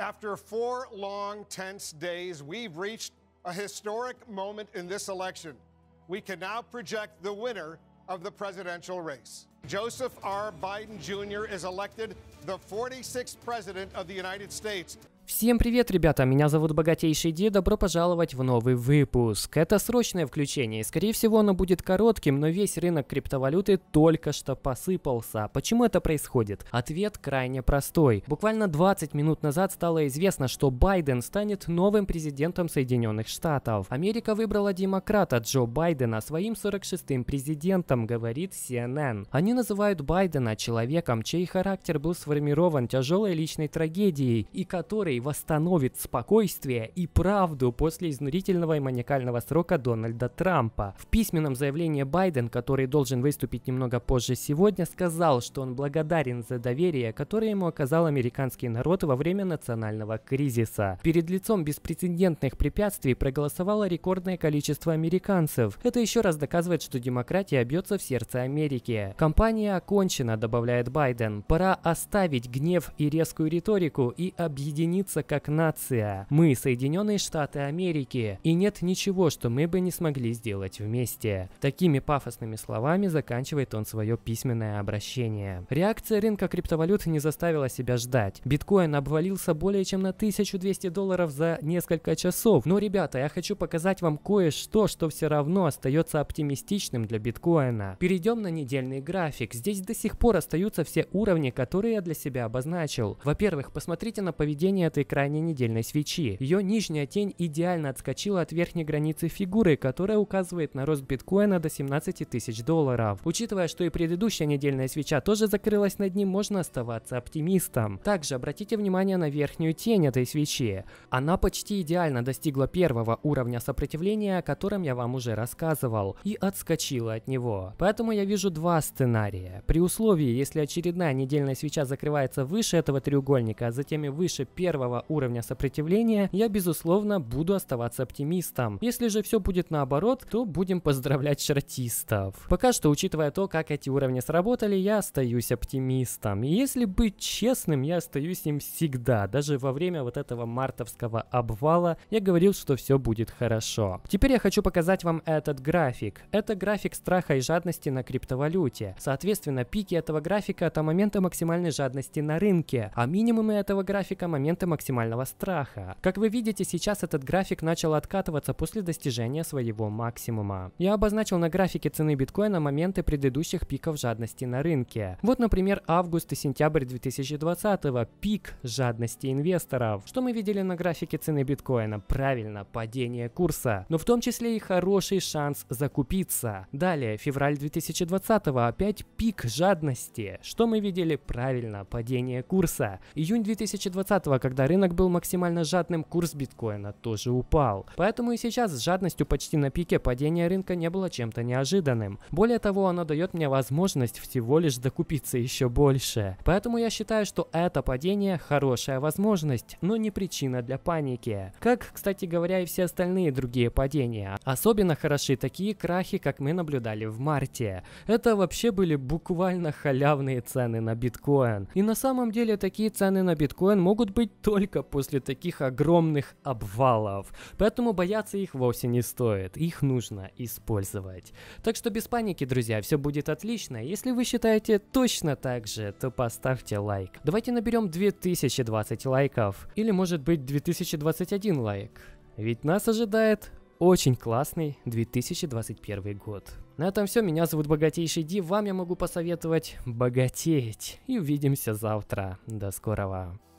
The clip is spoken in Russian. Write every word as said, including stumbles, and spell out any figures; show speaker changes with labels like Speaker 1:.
Speaker 1: After four long, tense days, we've reached a historic moment in this election. We can now project the winner of the presidential race. Joseph R. Biden Junior is elected the forty-sixth president of the United States.
Speaker 2: Всем привет, ребята, меня зовут Богатейший Ди, добро пожаловать в новый выпуск. Это срочное включение, и скорее всего оно будет коротким, но весь рынок криптовалюты только что посыпался. Почему это происходит? Ответ крайне простой. Буквально двадцать минут назад стало известно, что Байден станет новым президентом Соединенных Штатов. Америка выбрала демократа Джо Байдена своим сорок шестым президентом, говорит си эн эн. Они называют Байдена человеком, чей характер был сформирован тяжелой личной трагедией, и который восстановит спокойствие и правду после изнурительного и маниакального срока Дональда Трампа. В письменном заявлении Байден, который должен выступить немного позже сегодня, сказал, что он благодарен за доверие, которое ему оказал американский народ во время национального кризиса. Перед лицом беспрецедентных препятствий проголосовало рекордное количество американцев. Это еще раз доказывает, что демократия бьется в сердце Америки. Кампания окончена, добавляет Байден. Пора оставить гнев и резкую риторику и объединиться как нация. Мы Соединенные Штаты Америки, и нет ничего, что мы бы не смогли сделать вместе. Такими пафосными словами заканчивает он свое письменное обращение. Реакция рынка криптовалют не заставила себя ждать. Биткоин обвалился более чем на тысячу двести долларов за несколько часов. Но, ребята, я хочу показать вам кое-что, что все равно остается оптимистичным для биткоина. Перейдем на недельный график. Здесь до сих пор остаются все уровни, которые я для себя обозначил. Во-первых, посмотрите на поведение этой крайней недельной свечи. Ее нижняя тень идеально отскочила от верхней границы фигуры, которая указывает на рост биткоина до семнадцати тысяч долларов. Учитывая, что и предыдущая недельная свеча тоже закрылась над ним, можно оставаться оптимистом. Также обратите внимание на верхнюю тень этой свечи. Она почти идеально достигла первого уровня сопротивления, о котором я вам уже рассказывал, и отскочила от него. Поэтому я вижу два сценария. При условии, если очередная недельная свеча закрывается выше этого треугольника, а затем и выше первого уровня сопротивления, я безусловно буду оставаться оптимистом. Если же все будет наоборот, то будем поздравлять шортистов. Пока что, учитывая то, как эти уровни сработали, я остаюсь оптимистом. И если быть честным, я остаюсь им всегда. Даже во время вот этого мартовского обвала я говорил, что все будет хорошо. Теперь я хочу показать вам этот график. Это график страха и жадности на криптовалюте. Соответственно, пики этого графика — это моменты максимальной жадности на рынке, а минимумы этого графика — моменты максимального страха. Как вы видите, сейчас этот график начал откатываться после достижения своего максимума. Я обозначил на графике цены биткоина моменты предыдущих пиков жадности на рынке. Вот, например, август и сентябрь две тысячи двадцатого, пик жадности инвесторов. Что мы видели на графике цены биткоина? Правильно, падение курса, но в том числе и хороший шанс закупиться. Далее, февраль две тысячи двадцатого, опять пик жадности. Что мы видели? Правильно, падение курса. Июнь две тысячи двадцатого, когда рынок был максимально жадным, курс биткоина тоже упал. Поэтому и сейчас с жадностью почти на пике падения рынка не было чем-то неожиданным. Более того, оно дает мне возможность всего лишь докупиться еще больше. Поэтому я считаю, что это падение хорошая возможность, но не причина для паники. Как, кстати говоря, и все остальные другие падения. Особенно хороши такие крахи, как мы наблюдали в марте. Это вообще были буквально халявные цены на биткоин. И на самом деле такие цены на биткоин могут быть только после таких огромных обвалов. Поэтому бояться их вовсе не стоит. Их нужно использовать. Так что без паники, друзья, все будет отлично. Если вы считаете точно так же, то поставьте лайк. Давайте наберем две тысячи двадцать лайков. Или может быть две тысячи двадцать один лайк. Ведь нас ожидает очень классный две тысячи двадцать первый год. На этом все. Меня зовут Богатейший Ди. Вам я могу посоветовать богатеть. И увидимся завтра. До скорого.